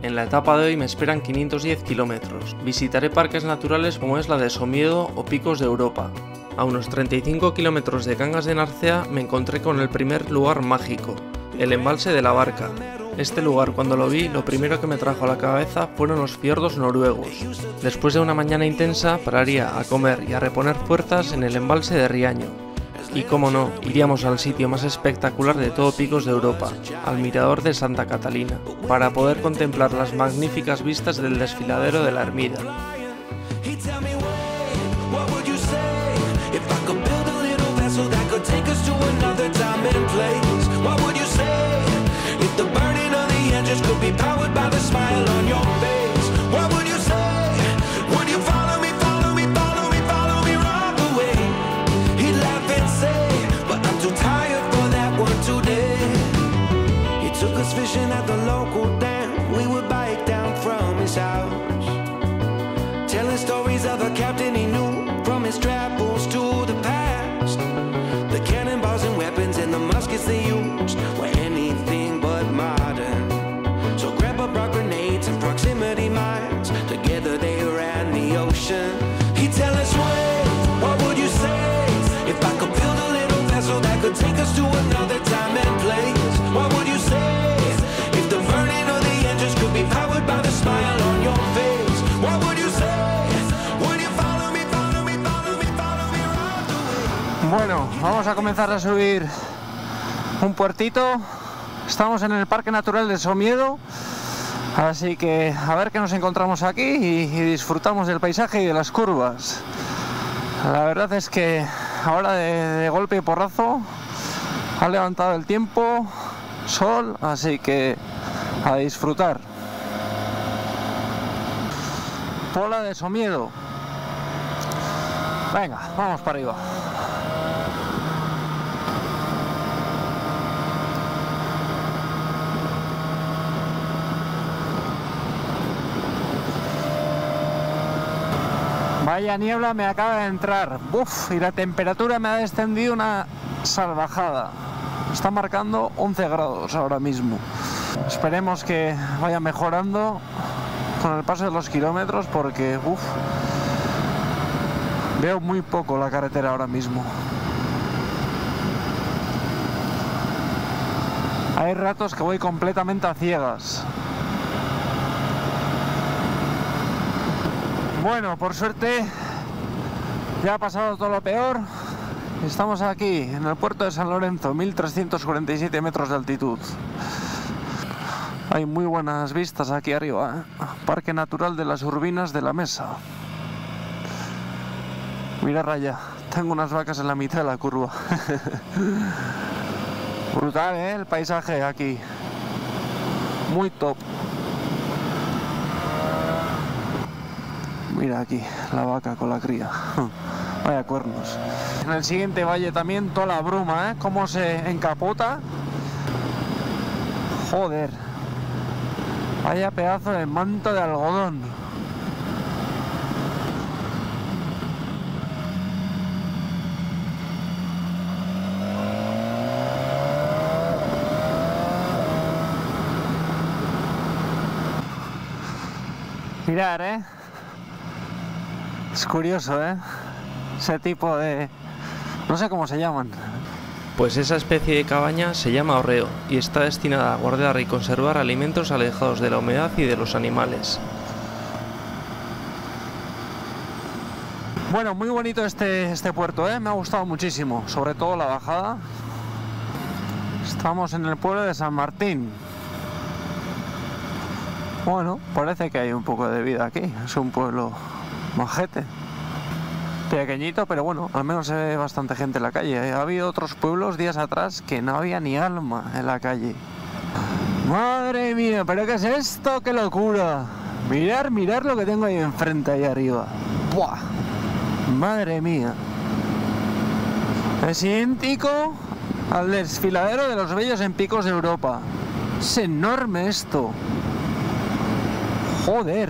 En la etapa de hoy me esperan 510 kilómetros. Visitaré parques naturales como es la de Somiedo o Picos de Europa. A unos 35 kilómetros de Cangas de Narcea me encontré con el primer lugar mágico, el embalse de la Barca. Este lugar, cuando lo vi, lo primero que me trajo a la cabeza fueron los fiordos noruegos. Después de una mañana intensa, pararía a comer y a reponer fuerzas en el embalse de Riaño. Y como no, iríamos al sitio más espectacular de todo Picos de Europa, al mirador de Santa Catalina, para poder contemplar las magníficas vistas del desfiladero de la Ermida. Fishing at the local dam, we would bike down from his house, telling stories of a captain he knew, from his travels to the past. The cannonballs and weapons and the muskets they used were anything but modern. So Grandpa brought grenades and proximity mines, together they ran the ocean. He'd tell us, wait, what would you say if I could build a little vessel that could take us to another time and place? What would you say? Bueno, vamos a comenzar a subir un puertito. Estamos en el Parque Natural de Somiedo, así que a ver qué nos encontramos aquí y disfrutamos del paisaje y de las curvas. La verdad es que ahora de golpe y porrazo ha levantado el tiempo, sol, así que a disfrutar. Pola de Somiedo. Venga, vamos para arriba. Vaya niebla me acaba de entrar. Uf, y la temperatura me ha descendido una salvajada. Está marcando 11 grados ahora mismo. Esperemos que vaya mejorando con el paso de los kilómetros porque veo muy poco la carretera ahora mismo. Hay ratos que voy completamente a ciegas. Bueno, por suerte ya ha pasado todo lo peor. Estamos aquí en el puerto de San Lorenzo, 1347 metros de altitud. Hay muy buenas vistas aquí arriba, ¿eh? Parque Natural de las Urbinas de la Mesa. Mira, Raya, tengo unas vacas en la mitad de la curva. Brutal, ¿eh? El paisaje aquí. Muy top. Mira aquí, la vaca con la cría. Vaya cuernos. En el siguiente valle también toda la bruma, ¿eh? Cómo se encapota. Joder. Vaya pedazo de manto de algodón. Mirar, ¿eh? Es curioso, ¿eh? Ese tipo de... no sé cómo se llaman. Pues esa especie de cabaña se llama hórreo y está destinada a guardar y conservar alimentos alejados de la humedad y de los animales. Bueno, muy bonito este puerto, ¿eh? Me ha gustado muchísimo, sobre todo la bajada. Estamos en el pueblo de San Martín. Bueno, parece que hay un poco de vida aquí. Es un pueblo majete. Pequeñito, pero bueno, al menos se ve bastante gente en la calle. Ha habido otros pueblos días atrás que no había ni alma en la calle. Madre mía, ¿pero qué es esto? ¡Qué locura! Mirar lo que tengo ahí enfrente, ahí arriba. ¡Buah! Madre mía. Es idéntico al desfiladero de los Bellos en Picos de Europa. Es enorme esto. Joder.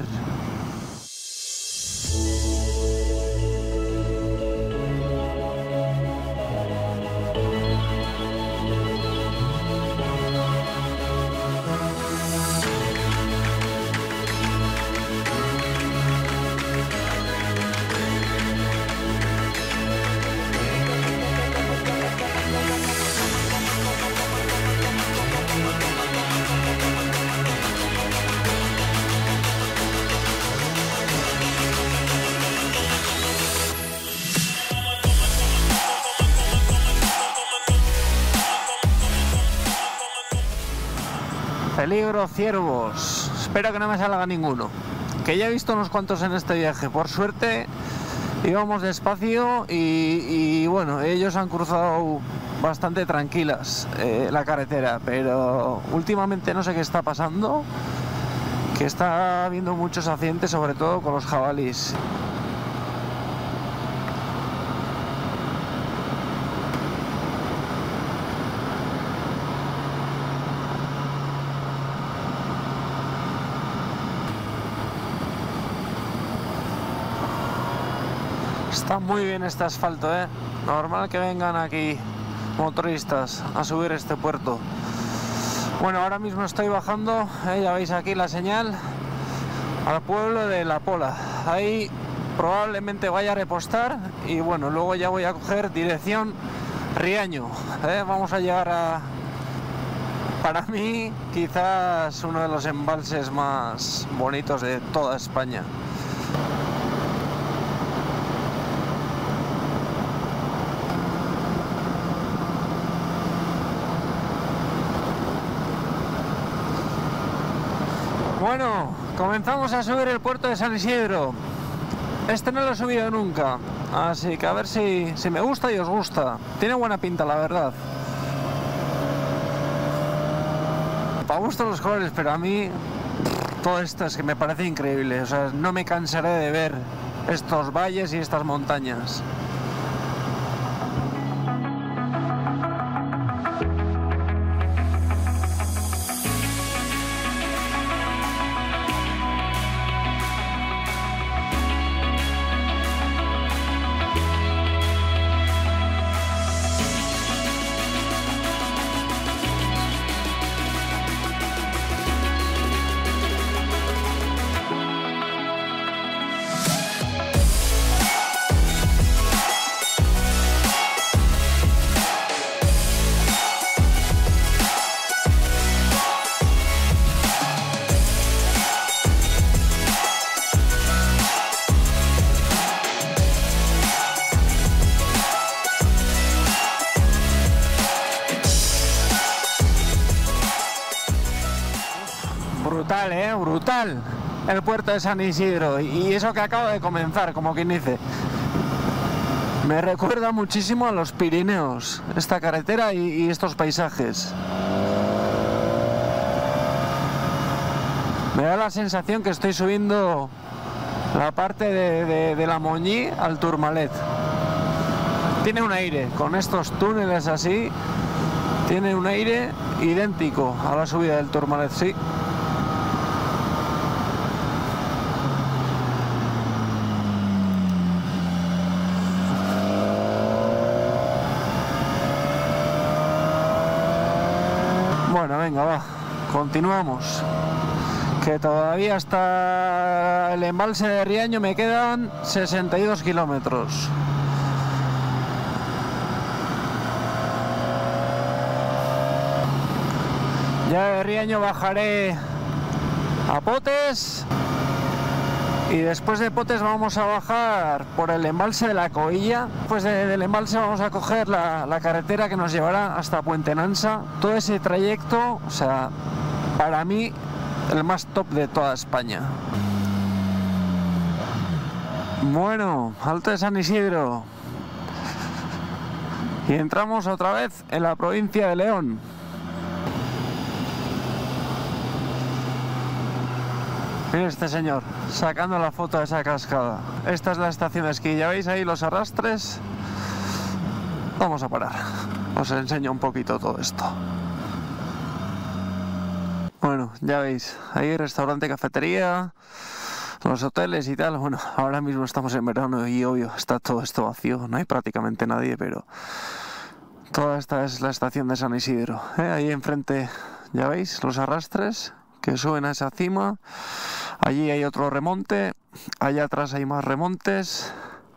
Peligro ciervos. Espero que no me salga ninguno. Que ya he visto unos cuantos en este viaje. Por suerte íbamos despacio y bueno, ellos han cruzado bastante tranquilas la carretera. Pero últimamente no sé qué está pasando. Que está habiendo muchos accidentes, sobre todo con los jabalíes. Está muy bien este asfalto, ¿eh? Normal que vengan aquí motoristas a subir este puerto. Bueno, ahora mismo estoy bajando, ya veis aquí la señal, al pueblo de La Pola. Ahí probablemente vaya a repostar y bueno, luego ya voy a coger dirección Riaño. Vamos a llegar a, para mí, quizás uno de los embalses más bonitos de toda España. Bueno, comenzamos a subir el puerto de San Isidro. Este no lo he subido nunca, así que a ver si me gusta y os gusta. Tiene buena pinta, la verdad. Para gusto los colores, pero a mí todo esto es que me parece increíble. O sea, no me cansaré de ver estos valles y estas montañas. Brutal, brutal el puerto de San Isidro, y eso que acaba de comenzar, como quien dice. Me recuerda muchísimo a los Pirineos, esta carretera y estos paisajes. Me da la sensación que estoy subiendo la parte de la Moñí al Tourmalet. Tiene un aire, con estos túneles así, tiene un aire idéntico a la subida del Tourmalet, sí. Bueno, venga, va, continuamos. Que todavía hasta el embalse de Riaño me quedan 62 kilómetros. Ya de Riaño bajaré a Potes. Y después de Potes vamos a bajar por el embalse de la Coilla. Después del embalse vamos a coger la carretera que nos llevará hasta Puente Nansa. Todo ese trayecto, o sea, para mí, el más top de toda España. Bueno, Alto de San Isidro. Y entramos otra vez en la provincia de León. Mira este señor, sacando la foto de esa cascada. Esta es la estación de esquí, ya veis ahí los arrastres. Vamos a parar, os enseño un poquito todo esto. Bueno, ya veis, ahí restaurante, cafetería, los hoteles y tal. Bueno, ahora mismo estamos en verano y obvio, está todo esto vacío, no hay prácticamente nadie, pero toda esta es la estación de San Isidro. Ahí enfrente, ya veis, los arrastres que suben a esa cima. Allí hay otro remonte, allá atrás hay más remontes.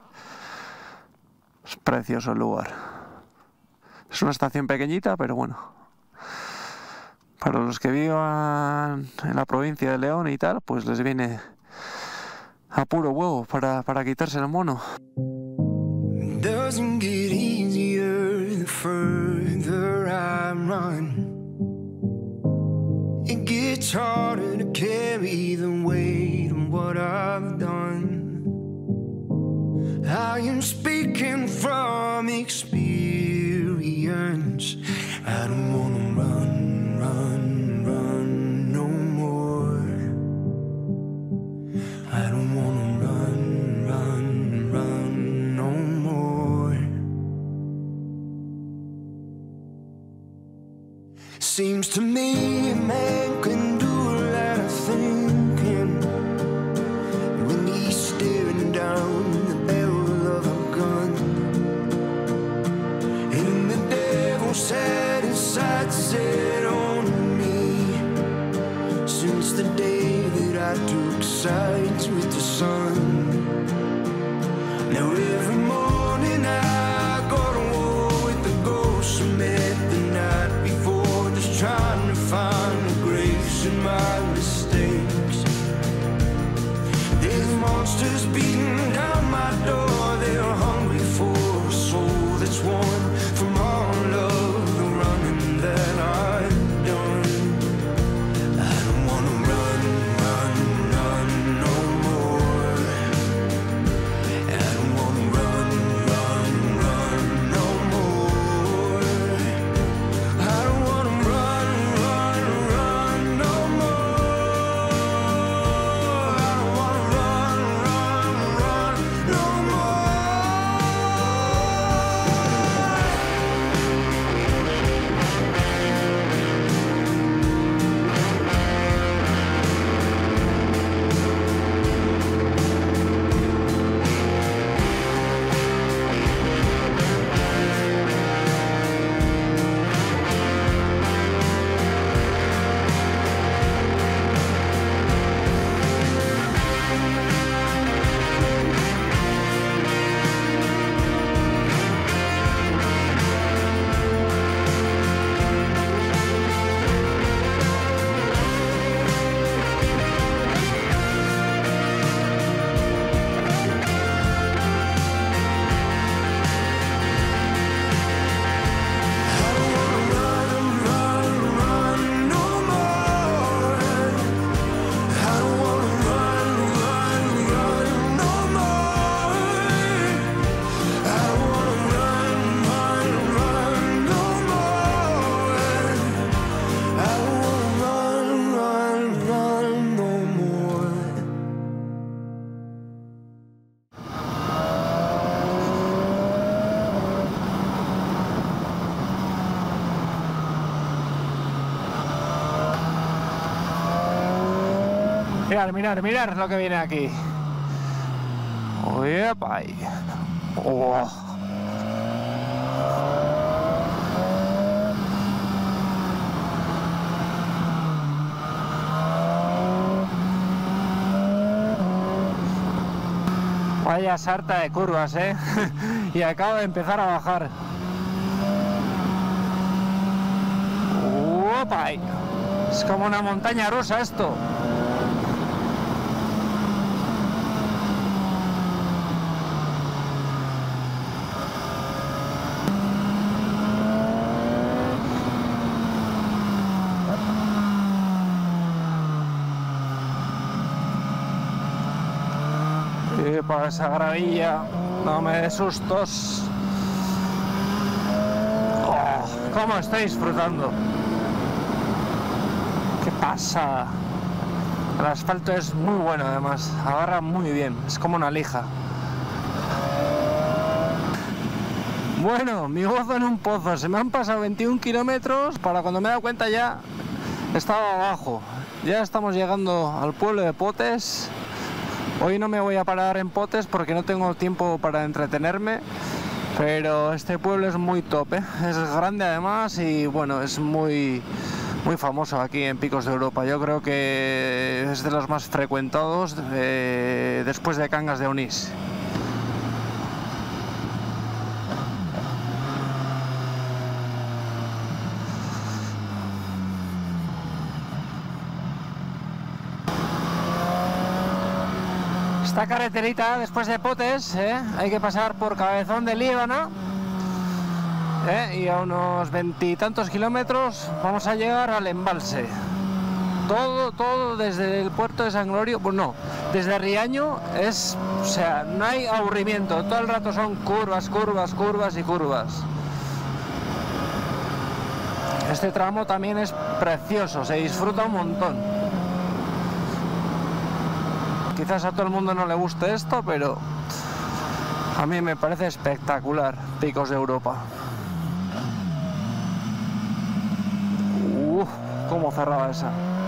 Es precioso el lugar. Es una estación pequeñita, pero bueno, para los que vivan en la provincia de León y tal, pues les viene a puro huevo para quitarse el mono. Doesn't get easier the further I run. It it's harder to carry the weight of what I've done. I am speaking from experience. I don't wanna run, run, run no more. I don't wanna run, run, run no more. Seems to me a man can do a lot of thinking when he's staring down the barrel of a gun, and the devil set his sights set on me since the day that I took sides with the sun. Now every morning I go to war with the ghosts I met the night before, just trying to find the grace in my mistakes. There's monsters beating down my door, they're hungry for a soul that's won from all of the running that I've done. I don't wanna run, run, run no more. I don't wanna run, run, run no more. I don't wanna run, run, run no more. I don't wanna run, run, run no more. Mirar lo que viene aquí. Oye, pay. Oh. Vaya sarta de curvas, y acabo de empezar a bajar. ¡Opa! Es como una montaña rusa esto. Para esa gravilla, no me dé sustos. Oh, ¿cómo estoy disfrutando? ¿Qué pasa? El asfalto es muy bueno, además, agarra muy bien, es como una lija. Bueno, mi gozo en un pozo, se me han pasado 21 kilómetros, para cuando me he dado cuenta ya estaba abajo. Ya estamos llegando al pueblo de Potes. Hoy no me voy a parar en Potes porque no tengo tiempo para entretenerme, pero este pueblo es muy top, es grande además y bueno, es muy famoso aquí en Picos de Europa. Yo creo que es de los más frecuentados después de Cangas de Onís. Esta carreterita después de Potes, hay que pasar por Cabezón de Líbano, y a unos 20 y tantos kilómetros vamos a llegar al embalse. todo desde el puerto de San Glorio, pues no, desde Riaño es, o sea, no hay aburrimiento, todo el rato son curvas, curvas, curvas y curvas. Este tramo también es precioso, se disfruta un montón. Quizás a todo el mundo no le guste esto, pero a mí me parece espectacular, Picos de Europa. Cómo cerraba esa.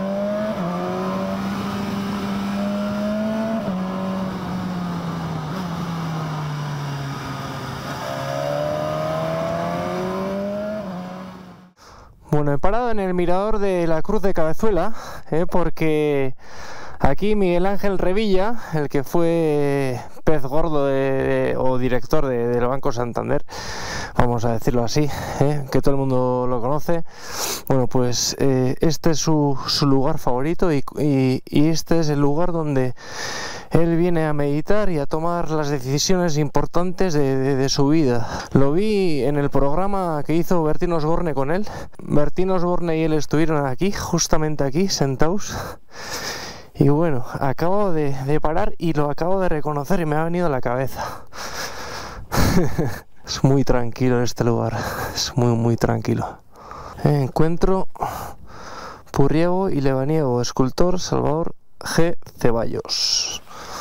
Bueno, he parado en el mirador de la Cruz de Cabezuela, porque aquí Miguel Ángel Revilla, el que fue pez gordo o director del Banco Santander, vamos a decirlo así, que todo el mundo lo conoce, bueno, pues este es su lugar favorito y este es el lugar donde él viene a meditar y a tomar las decisiones importantes de su vida. Lo vi en el programa que hizo Bertín Osborne con él. Bertín Osborne y él estuvieron aquí, justamente aquí, sentados. Y bueno, acabo de parar y lo acabo de reconocer y me ha venido a la cabeza. Es muy tranquilo este lugar, es muy tranquilo. Encuentro Purriego y Lebaniego, escultor Salvador G. Ceballos.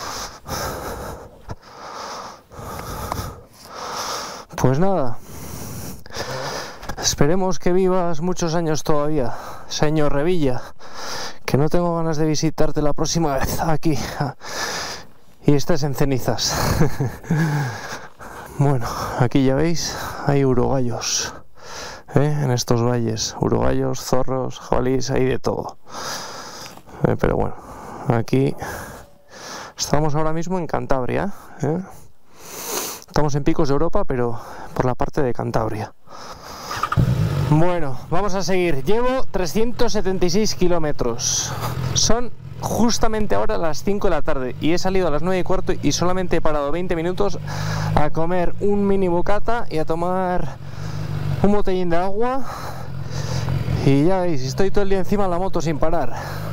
Pues nada, esperemos que vivas muchos años todavía, señor Revilla, que no tengo ganas de visitarte la próxima vez aquí y estés en cenizas. Bueno, aquí ya veis, hay urogallos, en estos valles, urogallos, zorros, jabalíes, hay de todo. Pero bueno, aquí estamos ahora mismo en Cantabria, Estamos en Picos de Europa, pero por la parte de Cantabria. Bueno, vamos a seguir. Llevo 376 kilómetros. Son justamente ahora las 5 de la tarde y he salido a las 9:15 y solamente he parado 20 minutos a comer un mini bocata y a tomar un botellín de agua. Y ya veis, estoy todo el día encima de la moto sin parar.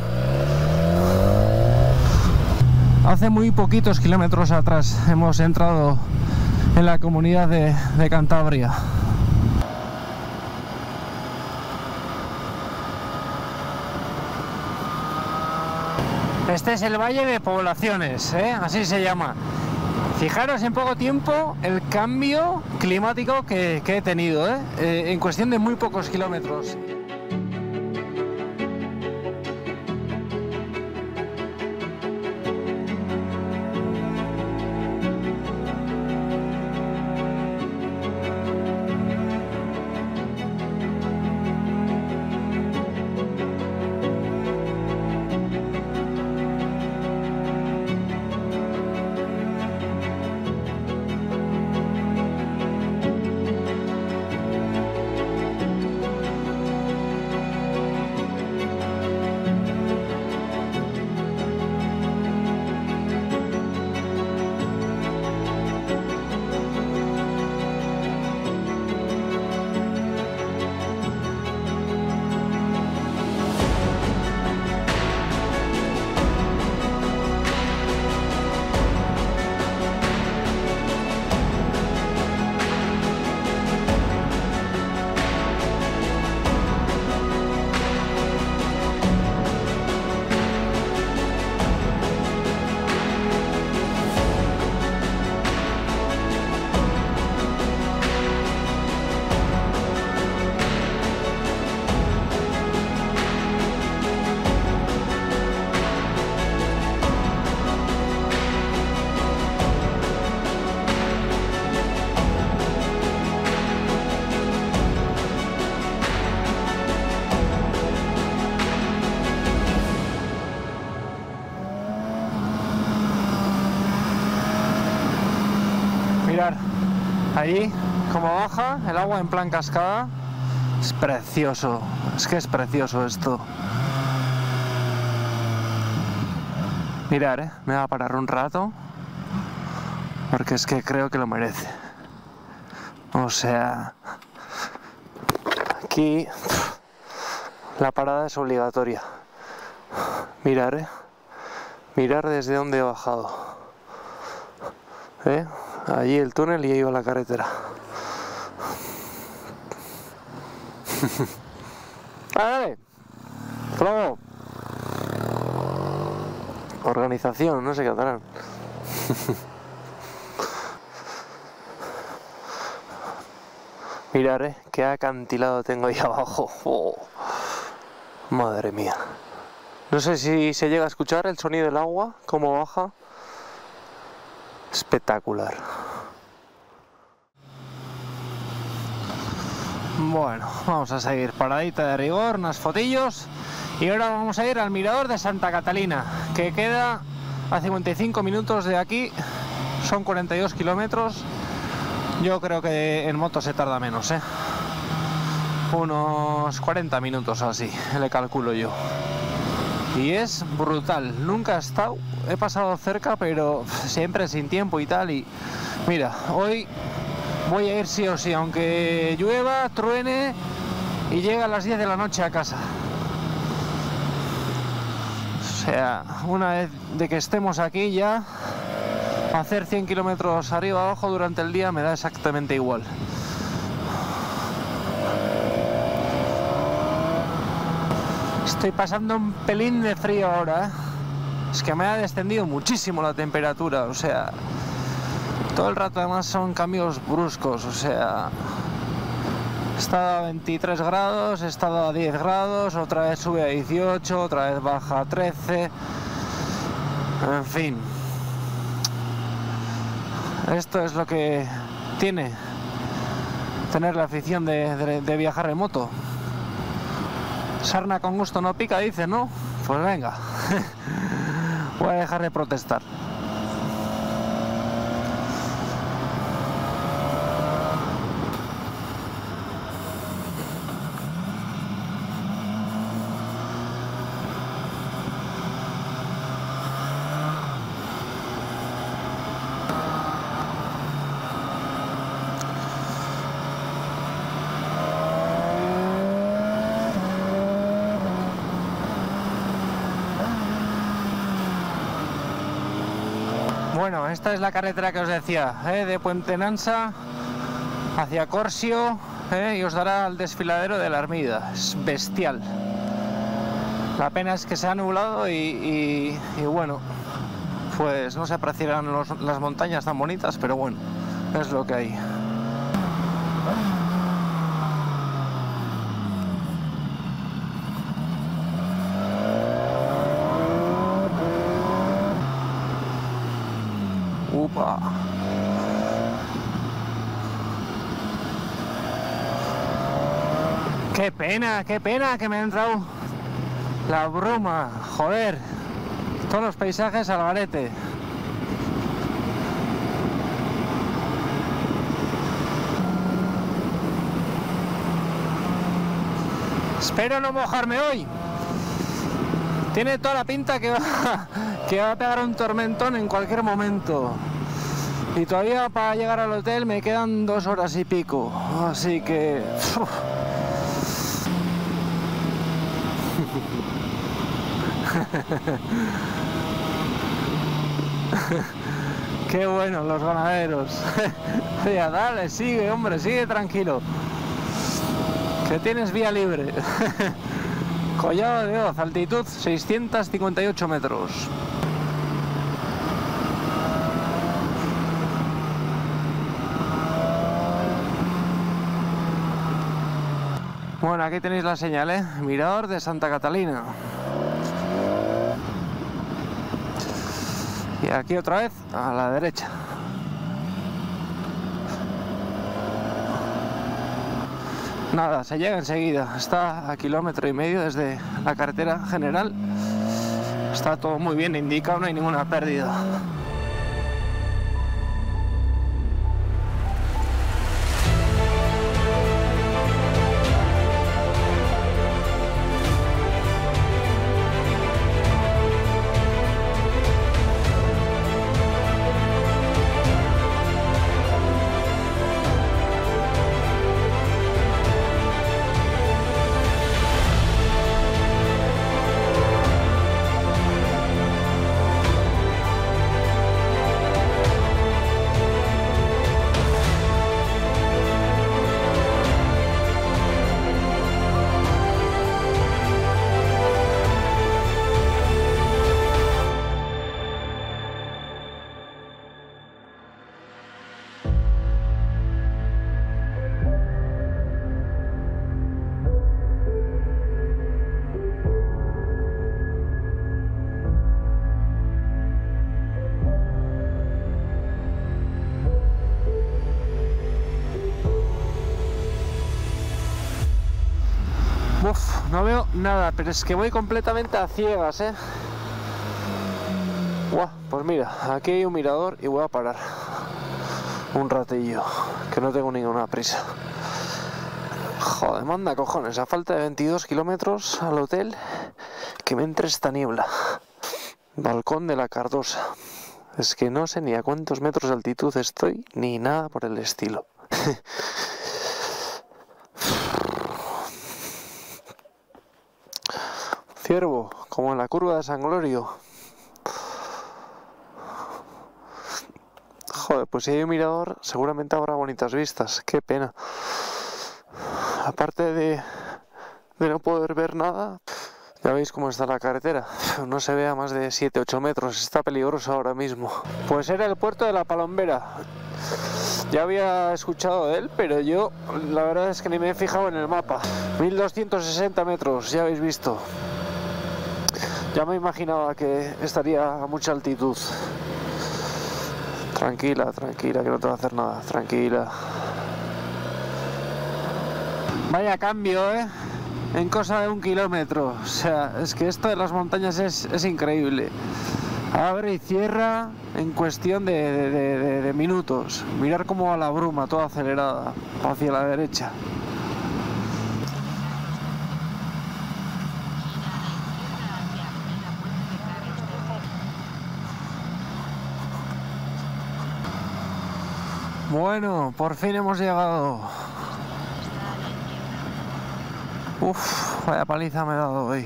Hace muy poquitos kilómetros atrás hemos entrado en la comunidad de Cantabria. Este es el Valle de Poblaciones, así se llama. Fijaros en poco tiempo el cambio climático que he tenido, en cuestión de muy pocos kilómetros. Mirad, ahí como baja el agua en plan cascada, es precioso, es que es precioso esto. Mirad, me voy a parar un rato, porque es que creo que lo merece. O sea, aquí la parada es obligatoria, Mirar, mirar desde donde he bajado. Allí el túnel y ahí va la carretera. ¡Dale! ¡Flow! Organización, no sé qué harán. Mirar, qué acantilado tengo ahí abajo. Oh, madre mía. No sé si se llega a escuchar el sonido del agua, cómo baja. Espectacular. Bueno, vamos a seguir paradita de rigor, unas fotillos. Y ahora vamos a ir al mirador de Santa Catalina, que queda a 55 minutos de aquí. Son 42 kilómetros. Yo creo que en moto se tarda menos, unos 40 minutos así, le calculo yo. Y es brutal, nunca he estado, he pasado cerca, pero siempre sin tiempo y tal. Y mira, hoy voy a ir sí o sí, aunque llueva, truene y llegue a las 10 de la noche a casa. O sea, una vez de que estemos aquí ya, hacer 100 kilómetros arriba abajo durante el día me da exactamente igual. Estoy pasando un pelín de frío ahora, Es que me ha descendido muchísimo la temperatura, o sea, todo el rato además son cambios bruscos, o sea, he estado a 23 grados, he estado a 10 grados, otra vez sube a 18, otra vez baja a 13, en fin. Esto es lo que tiene tener la afición de viajar en moto. Sarna con gusto no pica, dice, ¿no? Pues venga, voy a dejar de protestar. Bueno, esta es la carretera que os decía, de Puente Nansa hacia Corsio, y os dará al desfiladero de la Armida. Es bestial. La pena es que se ha nublado y bueno, pues no se apreciarán las montañas tan bonitas, pero bueno, es lo que hay. Upa. Qué pena que me ha entrado la bruma, joder, todos los paisajes al garete. Espero no mojarme hoy. Tiene toda la pinta que va a pegar un tormentón en cualquier momento. Y todavía para llegar al hotel me quedan 2 horas y pico. Así que... Qué bueno los ganaderos. Ya, dale, sigue, hombre, sigue tranquilo. Que tienes vía libre. Collado de Hoz, altitud 658 metros. Bueno, aquí tenéis la señal, Mirador de Santa Catalina. Y aquí otra vez a la derecha. Nada, se llega enseguida, está a 1,5 kilómetros desde la carretera general, está todo muy bien indicado, no hay ninguna pérdida. Uf, no veo nada, pero es que voy completamente a ciegas, ¿eh? Buah, pues mira, aquí hay un mirador y voy a parar un ratillo, que no tengo ninguna prisa. Joder, manda cojones, a falta de 22 kilómetros al hotel, que me entre esta niebla. Balcón de la Cardosa. Es que no sé ni a cuántos metros de altitud estoy, ni nada por el estilo. Ciervo, como en la curva de San Glorio. Joder, pues si hay un mirador, seguramente habrá bonitas vistas. Qué pena. Aparte de no poder ver nada, ya veis cómo está la carretera. No se ve a más de 7-8 metros. Está peligroso ahora mismo. Pues era el puerto de La Palombera. Ya había escuchado de él, pero yo la verdad es que ni me he fijado en el mapa. 1260 metros, ya habéis visto. Ya me imaginaba que estaría a mucha altitud. Tranquila, tranquila, que no te va a hacer nada. Tranquila. Vaya cambio, ¿eh? En cosa de 1 kilómetro. O sea, es que esto de las montañas es increíble. Abre y cierra en cuestión de minutos. Mirar cómo va la bruma, toda acelerada, hacia la derecha. Bueno, por fin hemos llegado. Uf, vaya paliza me he dado hoy.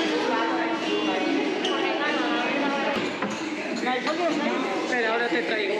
Pero ahora te traigo.